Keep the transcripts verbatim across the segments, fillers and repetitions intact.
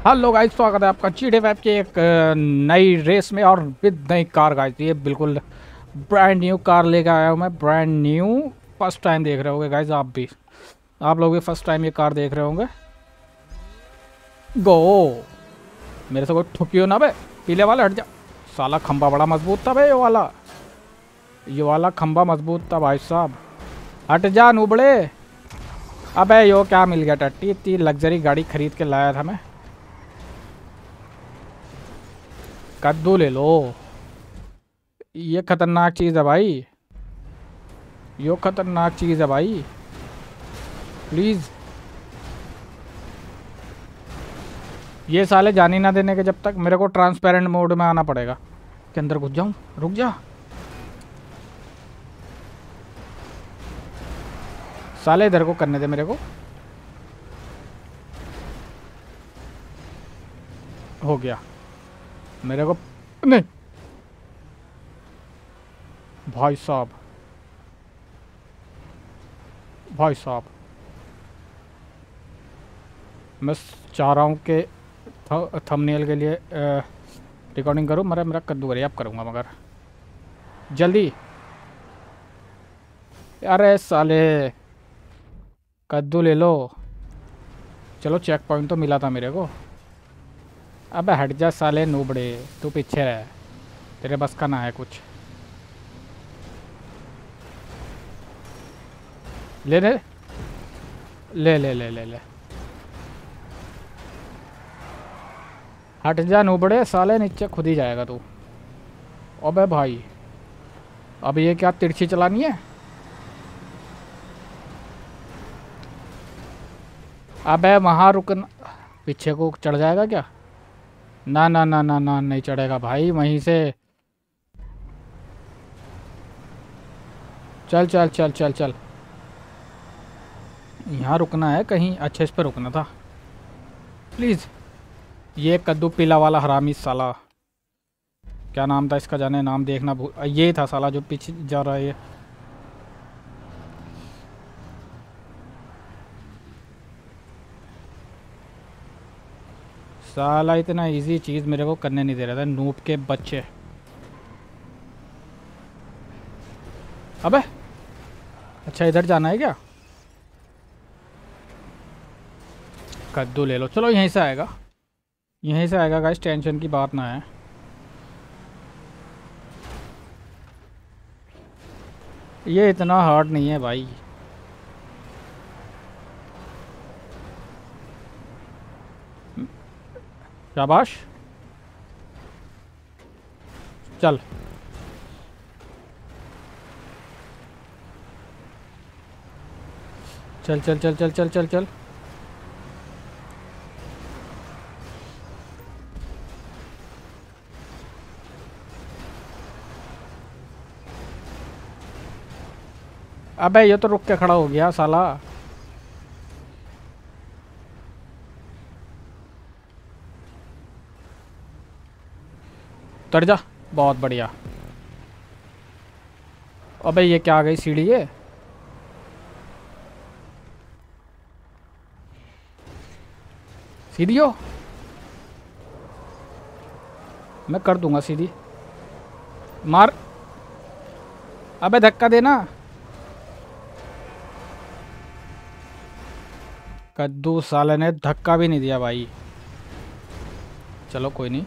Hello guys, स्वागत है आपका जी टी फाइव की एक अ, नई रेस में और विद नई कार। गाइस ये बिल्कुल ब्रांड न्यू कार लेकर आया हूँ मैं, ब्रांड न्यू। फर्स्ट टाइम देख रहे होंगे गाइस, आप भी आप लोग भी फर्स्ट टाइम ये कार देख रहे होंगे। गो, मेरे से कोई ठुकियो ना बे। पीले वाला हट जा। साला खंबा बड़ा मजबूत था बे। ये वाला ये वाला खंबा मजबूत था भाई साहब। हट जा नूबड़े। अबे यो क्या मिल गया टट्टी, इतनी लग्जरी गाड़ी खरीद के लाया था मैं। कद्दू ले लो। ये खतरनाक चीज़ है भाई, यो खतरनाक चीज़ है भाई। प्लीज़ ये साले जाने ना देने के जब तक। मेरे को ट्रांसपेरेंट मोड में आना पड़ेगा। के अंदर घुस जाऊं? रुक जा साले, इधर को करने दे मेरे को। हो गया मेरे को। नहीं भाई साहब, भाई साहब मैं चाह रहा हूँ कि थ, थंबनेल के लिए रिकॉर्डिंग करूँ। मेरा मेरा कद्दू करिए, अब करूँगा मगर जल्दी। अरे साले, कद्दू ले लो। चलो चेक पॉइंट तो मिला था मेरे को। अबे हट जा साले नूबड़े, तू पीछे रह। तेरे बस का ना है कुछ। ले ले ले ले ले ले ले हट जा नूबड़े साले, नीचे खुद ही जाएगा तू। अबे भाई, अब ये क्या तिरछी चलानी है? अबे वहाँ रुकना। पीछे को चढ़ जाएगा क्या? ना ना ना ना ना, नहीं चढ़ेगा भाई। वहीं से चल चल चल चल चल। यहाँ रुकना है कहीं अच्छे, इस पर रुकना था प्लीज़। ये कद्दू पीला वाला हरामी साला, क्या नाम था इसका? जाने नाम देखना भूल। ये था साला जो पीछे जा रहा है ये। साला इतना इजी चीज़ मेरे को करने नहीं दे रहा था, नूप के बच्चे। अबे अच्छा, इधर जाना है क्या? कद्दू ले लो। चलो यहीं से आएगा, यहीं से आएगा गाइस, टेंशन की बात ना है। ये इतना हार्ड नहीं है भाई। शाबाश, चल। चल चल चल चल चल चल चल। अबे ये तो रुक के खड़ा हो गया साला। उतर जा, बहुत बढ़िया। अबे ये क्या आ गई सीढ़ी है? सीधी हो, मैं कर दूंगा सीधी। मार। अबे धक्का देना। कद्दू साले ने धक्का भी नहीं दिया भाई। चलो कोई नहीं,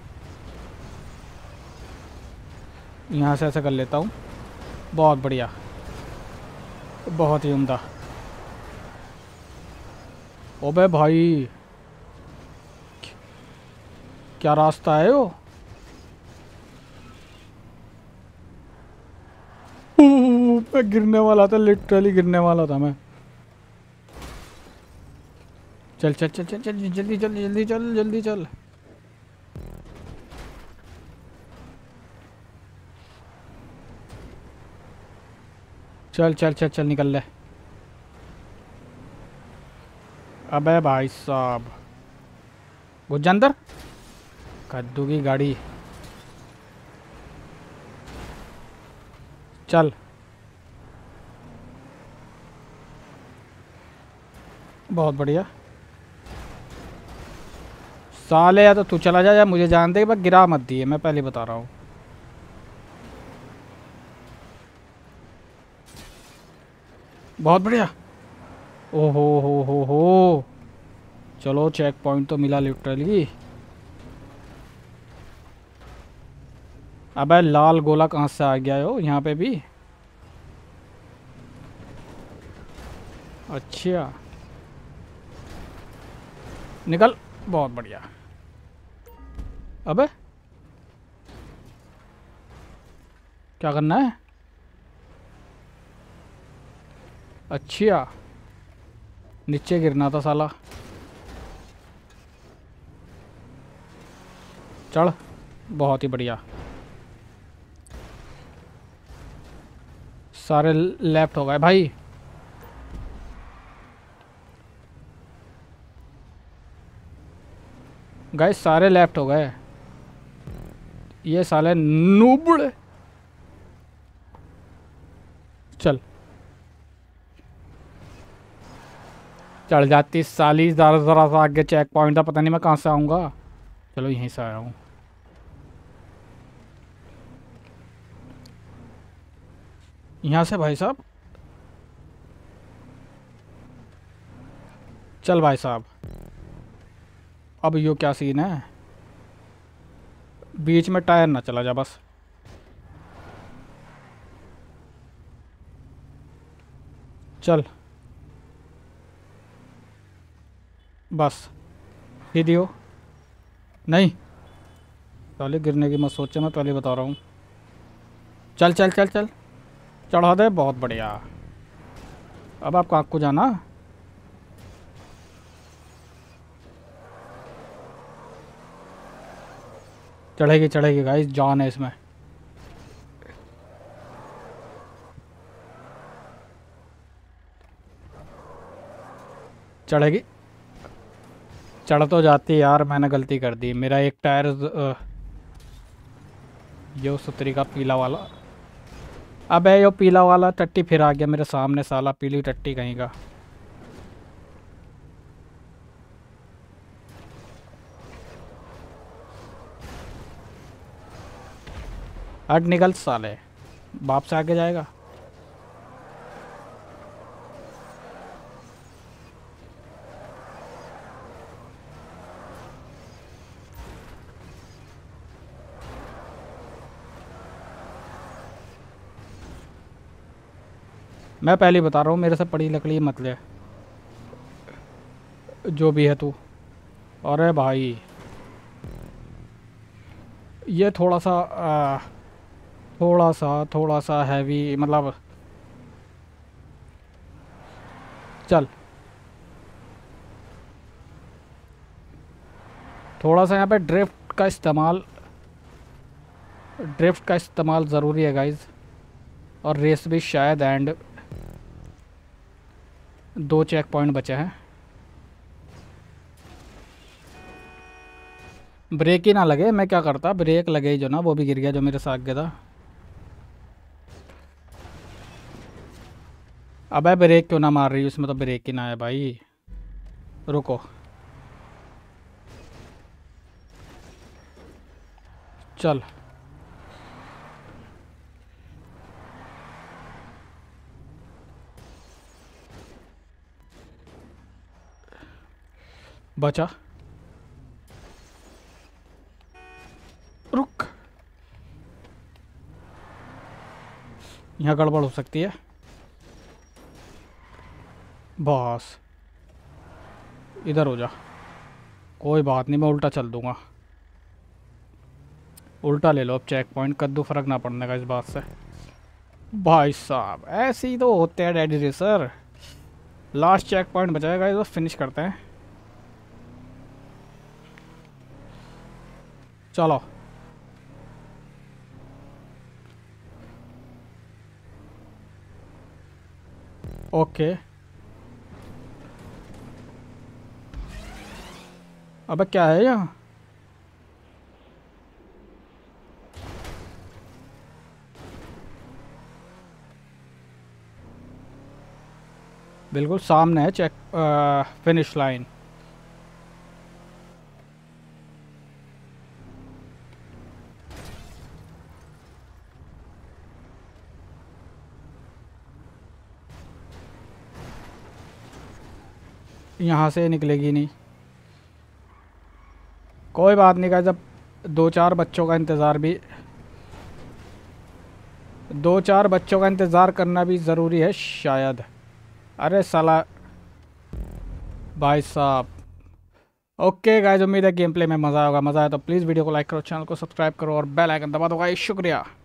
यहाँ से ऐसे कर लेता हूँ। बहुत बढ़िया, बहुत ही उम्दा। ओबे भाई, क्या रास्ता है वो? मैं गिरने वाला था, लिटरली गिरने वाला था मैं। चल चल चल चल चल, जल्दी चल, जल्दी चल, जल्दी चल। चल चल चल चल, निकल ले। अबे भाई साहब, घुस जा अंदर। कद्दू की गाड़ी, चल। बहुत बढ़िया। साले या तो तू चला जा या मुझे जान दे, बस गिरा मत दिए, मैं पहले बता रहा हूँ। बहुत बढ़िया। ओहो हो हो हो, चलो चेक पॉइंट तो मिला लिटरली। अबे लाल गोला कहाँ से आ गया हो यहाँ पे भी? अच्छा निकल, बहुत बढ़िया। अबे क्या करना है? अच्छा नीचे गिरना था साला। चढ़, बहुत ही बढ़िया। सारे लेफ्ट हो गए भाई। गाइस सारे लेफ्ट हो गए, ये साले नूबड़े। चल चढ़ जाती साली, ज़रा ज़रा सा आगे चेक पॉइंट था, पता नहीं मैं कहाँ से आऊँगा। चलो यहीं से आया हूँ। यहाँ से भाई साहब। चल भाई साहब, अब यो क्या सीन है? बीच में टायर ना चला जा बस। चल बस सीधी हो। नहीं पहले गिरने की मत सोचे, मैं पहले बता रहा हूँ। चल चल चल चल, चढ़ा दे, बहुत बढ़िया। अब आप कहाँ को जाना? चढ़ेगी चढ़ेगी गाइस, जान है इसमें। चढ़ेगी, चढ़ तो जाती यार, मैंने गलती कर दी। मेरा एक टायर अ, यो सुतरी का पीला वाला। अबे यो पीला वाला टट्टी फिर आ गया मेरे सामने, साला पीली टट्टी कहीं का। हट निकल साले, बाप से आगे जाएगा। मैं पहले ही बता रहा हूँ, मेरे से पड़ी लकड़ी मत ले, जो भी है तू। अरे भाई ये थोड़ा सा आ, थोड़ा सा थोड़ा सा हैवी मतलब। चल थोड़ा सा यहाँ पे ड्रिफ्ट का इस्तेमाल, ड्रिफ्ट का इस्तेमाल ज़रूरी है गाइज। और रेस भी शायद एंड दो चेक पॉइंट बचे हैं। ब्रेक ही ना लगे, मैं क्या करता, ब्रेक लगे ही जो ना, वो भी गिर गया जो मेरे साथ गया था। अबे ब्रेक क्यों ना मार रही, उसमें तो ब्रेक ही ना है भाई। रुको, चल बचा, रुक। यहाँ गड़बड़ हो सकती है बॉस, इधर हो जा। कोई बात नहीं, मैं उल्टा चल दूंगा। उल्टा ले लो अब चेक पॉइंट, कद्दू फर्क ना पड़ने का इस बात से। भाई साहब ऐसे ही तो होते हैं daddy racer. Last check point बचाएगा, इस फिनिश करते हैं। चलो ओके। अबे क्या है यहाँ? बिल्कुल सामने है चेक फिनिश लाइन। यहाँ से निकलेगी नहीं। कोई बात नहीं गाइस, अब दो चार बच्चों का इंतज़ार भी दो चार बच्चों का इंतज़ार करना भी ज़रूरी है शायद। अरे साला भाई साहब। ओके गाइस, उम्मीद है गेम प्ले में मज़ा होगा। मज़ा आया तो प्लीज़ वीडियो को लाइक करो, चैनल को सब्सक्राइब करो और बेल आइकन दबा दो गाइस। शुक्रिया।